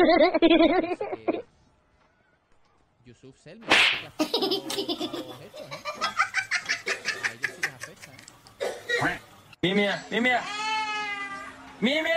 Yusuf Selmi, ¿qué afecta a los estos, eh? A ellos sí les afecta, eh. Mimia, Mimia. Mimi.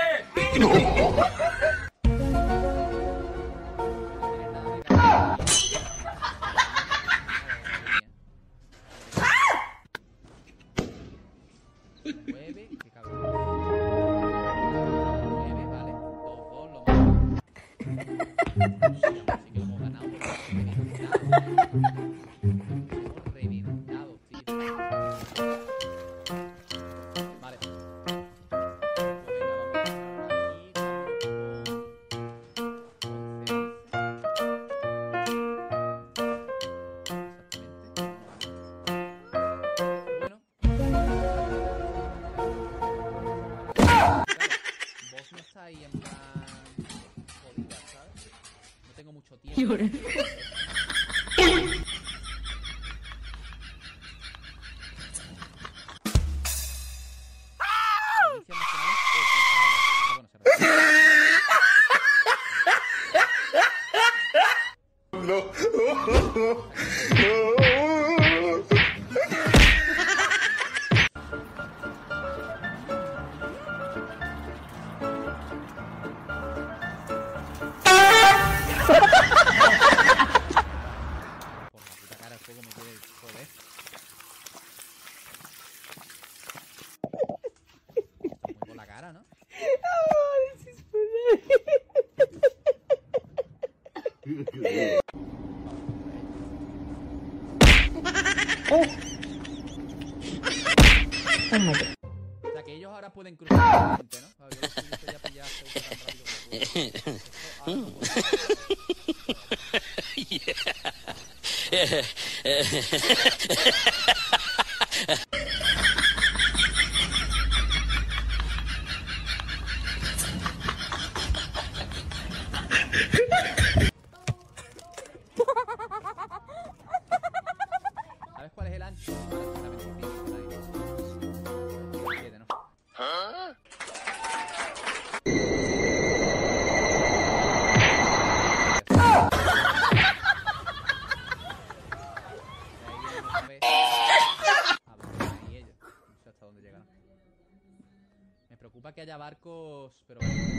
Ahí en plan jodida, ¿sabes? No tengo mucho tiempo. Oh my God. O sea que ellos ahora pueden cruzar la gente, ¿no? Yo ya pillar tan rápido como ¿sabes cuál es el ancho? Me preocupa que haya barcos, pero...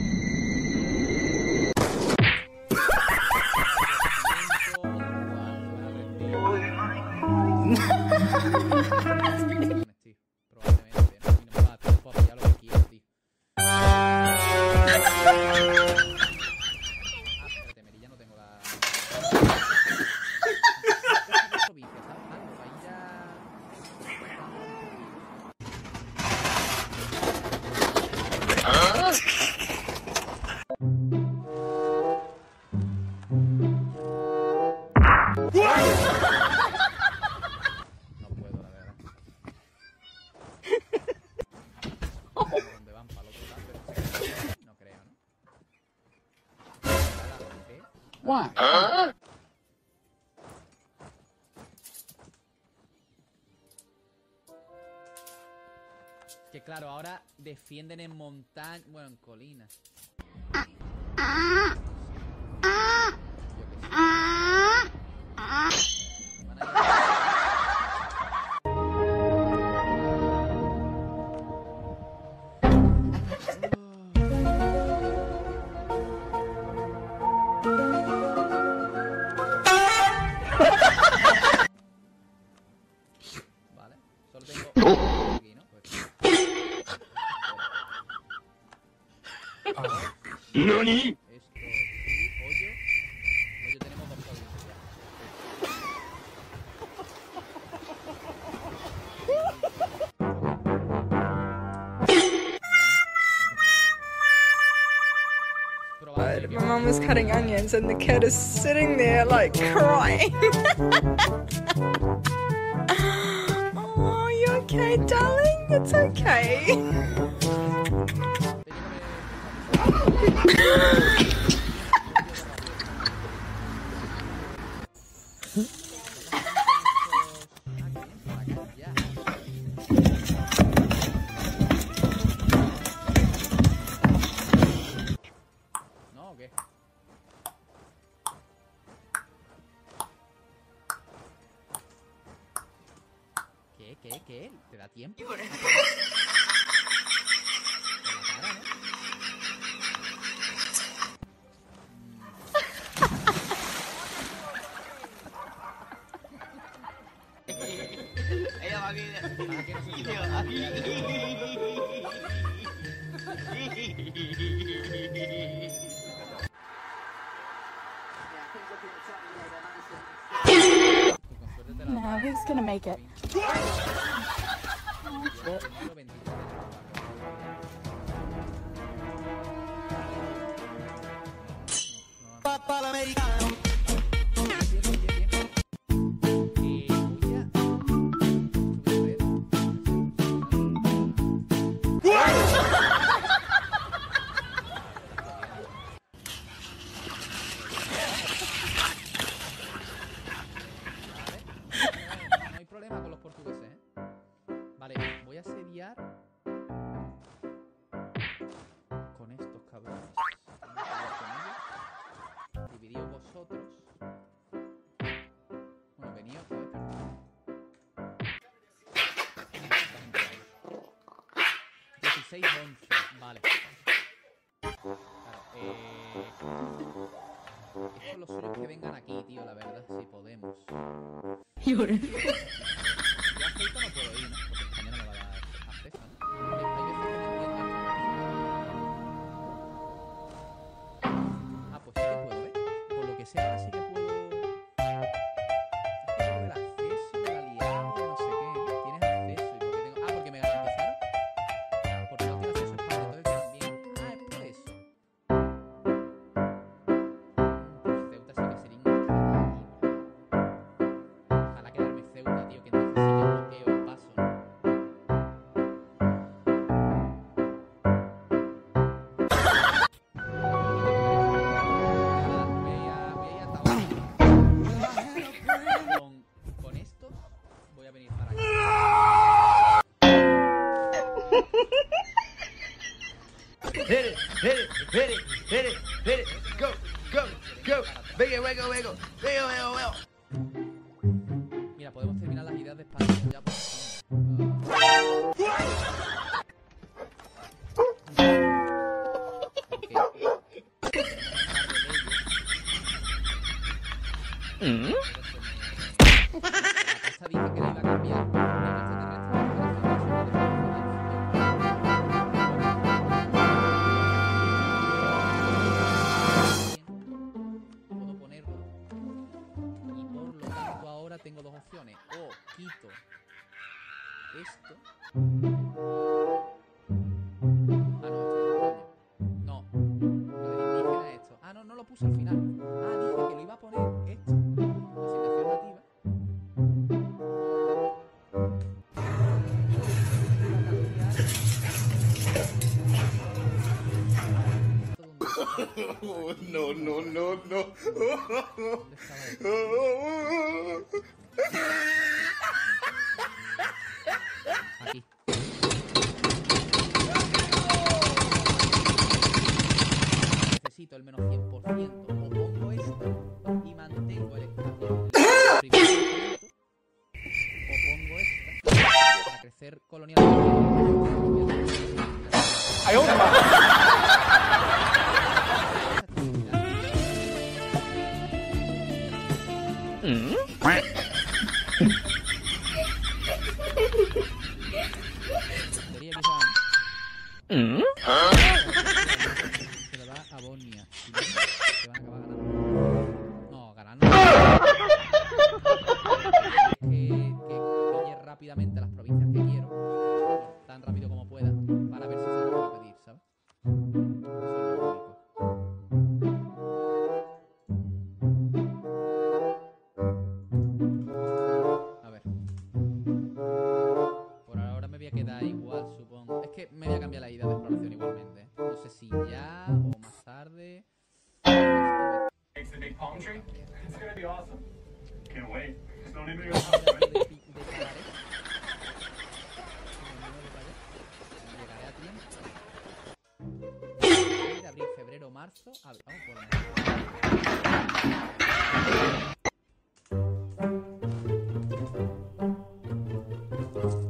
Probablemente, ¿no? Y no me va a dar tiempo a pillar lo que quiero, tío. Espérate, Merilla, no tengo la... No puedo, la verdad. ¿Dónde van? ¿Para el otro lado? Pero no creo, ¿no? Why? Que claro, ahora defienden en montaña, bueno, en colinas. Vale, solo tengo aquí, ¿no? Pues... ¿Nani? Esto y hoyo. Hoyo tenemos dos códigos ya. My mum was cutting onions and the kid is sitting there like crying. Oh, you okay, darling? It's okay. ¿No o qué? ¿Qué? ¿Te da tiempo? No, who's gonna make it? No hay problema con los portugueses, ¿eh? Vale, voy a asediar con estos cabrones. Dividíos vosotros. Bueno, veníos, ¿sabes? 16, 11. Vale. Claro, esto lo suyo es que vengan aquí, tío, la verdad, si podemos. Ya aceito no puedo ir, ¿no? Porque España no me va a dar acceso, ¿no? Hay veces que no entiendo. Ah, pues sí que puedo, ¿eh? Por lo que sea, ahora sí que puedo. Es que tengo el acceso, el aliado, no sé qué. Tienes acceso y porque tengo. Ah, porque me garantizaron. Porque no tengo acceso a España, entonces también. Ah, es por eso. Pues Ceuta sí que sería increíble. Ojalá quedarme Ceuta, tío, que entonces sí que bloqueo el paso, ¿no? Voy a ir a Tahuantinsuyo. Con estos voy a venir para acá. Hit it, hit it, hit it, hit it, hit it. Go, go, go. Venga, venga, venga. Venga, venga, venga. Mira, podemos terminar las ideas de España ya por La casa dije que la iba a cambiar. Puedo ponerlo. Y por lo tanto ahora tengo dos opciones. O quito esto. Ah, no, esto es lo del indígena esto. Ah, no lo puse al final. Ah, dije que lo iba a poner esto. Asignación nativa. No, no, no, no. Aquí. Necesito el menos 100%. O pongo esto y mantengo el espacio del primer movimiento. O pongo esta para crecer colonialmente. ¡Ay, opa! Se lo da a Bosnia. Si no, se van a acabar ganando. No, ganando. Que pille rápidamente las provincias que quiero. Tan rápido como pueda. Para ver si se lo puedo pedir, ¿sabes? Eso es lo único. A ver. Por ahora me voy a quedar igual, supongo. Es que me voy a cambiar la idea de exploración igualmente. No sé si ya o más tarde. It's a big palm tree. It's gonna be awesome. Can't wait. Don't even go. Llegaré a tiempo. De abril, febrero, marzo. Vamos por lo menos.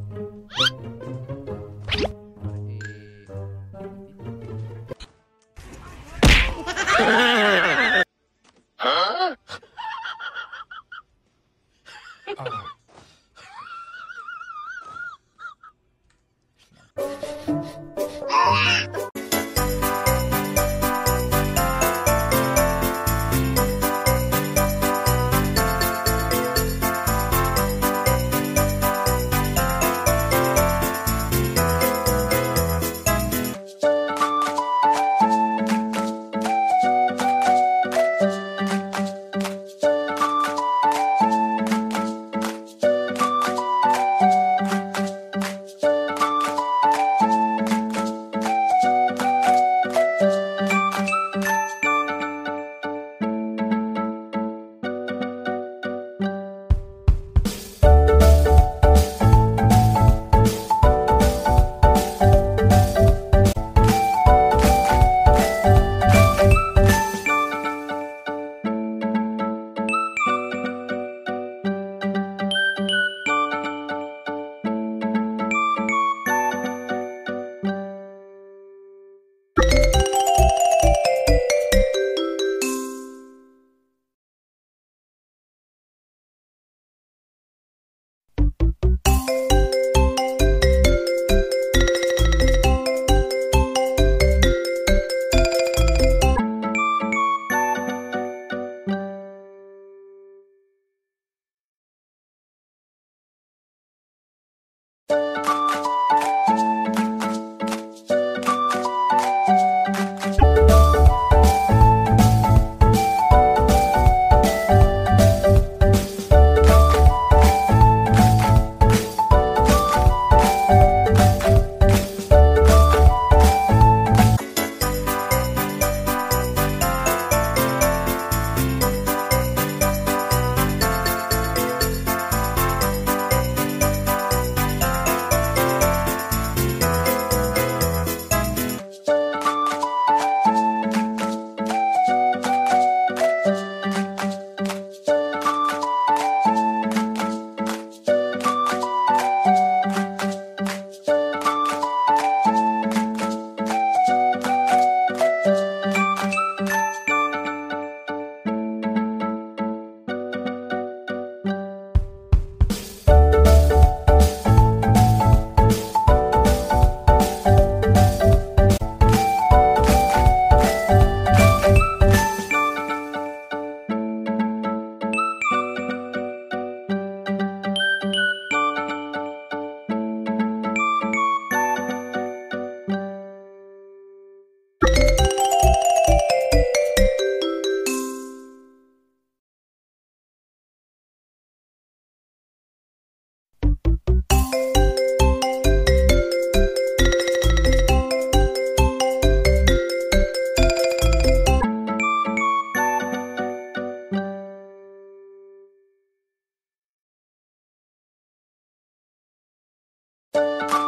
you